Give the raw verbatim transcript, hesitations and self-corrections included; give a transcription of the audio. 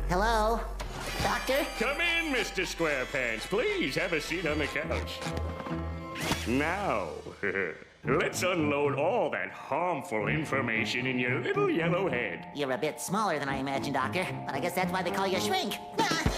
Hello? Doctor? Come in, Mister SquarePants. Please have a seat on the couch. Now, let's unload all that harmful information in your little yellow head. You're a bit smaller than I imagined, Doctor. But I guess that's why they call you Shrink. Ah!